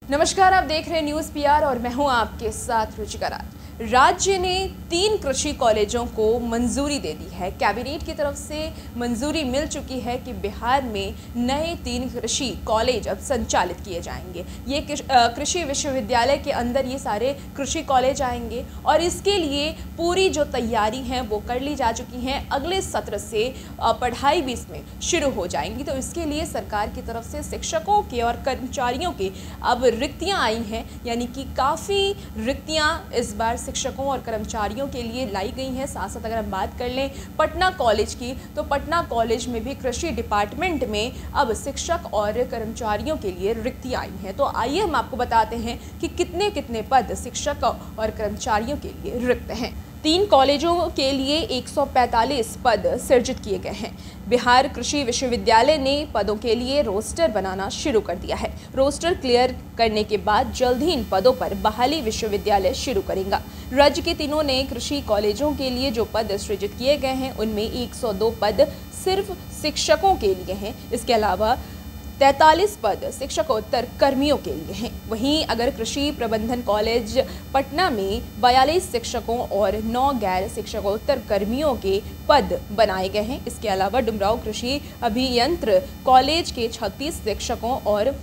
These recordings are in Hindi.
नमस्कार, आप देख रहे हैं न्यूज़ पीआर और मैं हूं आपके साथ रुचिका। राज्य ने 3 कृषि कॉलेजों को मंजूरी दे दी है। कैबिनेट की तरफ से मंजूरी मिल चुकी है कि बिहार में नए 3 कृषि कॉलेज अब संचालित किए जाएंगे। ये कृषि विश्वविद्यालय के अंदर ये सारे कृषि कॉलेज आएंगे और इसके लिए पूरी जो तैयारी है वो कर ली जा चुकी हैं। अगले सत्र से पढ़ाई भी इसमें शुरू हो जाएंगी। तो इसके लिए सरकार की तरफ से शिक्षकों के और कर्मचारियों की अब रिक्तियाँ आई हैं, यानी कि काफ़ी रिक्तियाँ इस बार शिक्षकों और कर्मचारियों के लिए लाई गई हैं। साथ साथ अगर हम बात कर लें पटना कॉलेज की, तो पटना कॉलेज में भी कृषि डिपार्टमेंट में अब शिक्षक और कर्मचारियों के लिए रिक्तियाँ आई हैं। तो आइए हम आपको बताते हैं कि कितने कितने पद शिक्षक और कर्मचारियों के लिए रिक्त हैं। 3 कॉलेजों के लिए 145 पद सृजित किए गए हैं। बिहार कृषि विश्वविद्यालय ने पदों के लिए रोस्टर बनाना शुरू कर दिया है। रोस्टर क्लियर करने के बाद जल्द ही इन पदों पर बहाली विश्वविद्यालय शुरू करेगा। राज्य के 3 नए कृषि कॉलेजों के लिए जो पद सृजित किए गए हैं उनमें 102 पद सिर्फ शिक्षकों के लिए हैं। इसके अलावा 43 पद शिक्षकोत्तर कर्मियों के लिए हैं। वहीं अगर कृषि प्रबंधन कॉलेज पटना में 42 शिक्षकों और 9 गैर शिक्षकोत्तर कर्मियों के पद बनाए गए हैं। इसके अलावा डुमराव कृषि अभियंत्र कॉलेज के 36 शिक्षकों और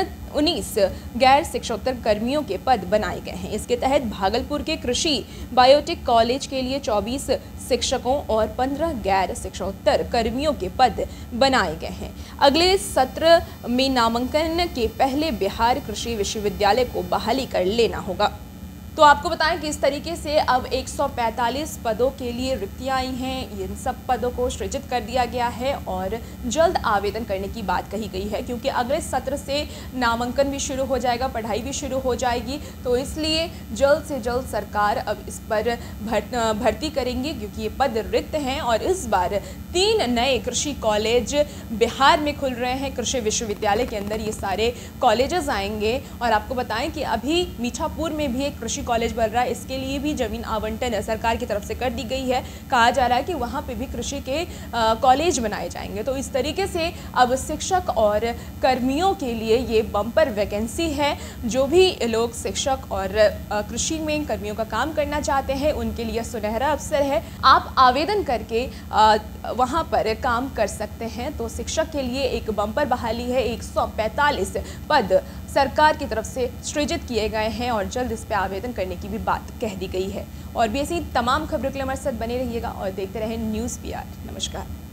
19 गैर शिक्षकोत्तर कर्मियों के पद बनाए गए हैं। इसके तहत भागलपुर के कृषि बायोटेक कॉलेज के लिए 24 शिक्षकों और 15 गैर शिक्षकोत्तर कर्मियों के पद बनाए गए हैं। अगले सत्र में नामांकन के पहले बिहार कृषि विश्वविद्यालय को बहाली कर लेना होगा। तो आपको बताएं कि इस तरीके से अब 145 पदों के लिए रिक्तियाँ आई हैं। इन सब पदों को सृजित कर दिया गया है और जल्द आवेदन करने की बात कही गई है, क्योंकि अगले सत्र से नामांकन भी शुरू हो जाएगा, पढ़ाई भी शुरू हो जाएगी। तो इसलिए जल्द से जल्द सरकार अब इस पर भर्ती करेंगी, क्योंकि ये पद रिक्त हैं। और इस बार 3 नए कृषि कॉलेज बिहार में खुल रहे हैं। कृषि विश्वविद्यालय के अंदर ये सारे कॉलेजेस आएंगे। और आपको बताएं कि अभी मीठापुर में भी एक कृषि कॉलेज बन रहा है। इसके लिए भी जमीन आवंटन सरकार की तरफ से कर दी गई है। कहा जा रहा है कि वहाँ पे भी कृषि के कॉलेज बनाए जाएंगे। तो इस तरीके से अब शिक्षक और कर्मियों के लिए ये बम्पर वैकेंसी है। जो भी लोग शिक्षक और कृषि में कर्मियों का काम करना चाहते हैं उनके लिए सुनहरा अवसर है। आप आवेदन करके वहाँ पर काम कर सकते हैं। तो शिक्षक के लिए एक बम्पर बहाली है। 145 पद सरकार की तरफ से सृजित किए गए हैं और जल्द इस पर आवेदन करने की भी बात कह दी गई है। और भी ऐसी तमाम खबरों के लिए हमारे साथ बने रहिएगा और देखते रहें न्यूज़ पीआर। नमस्कार।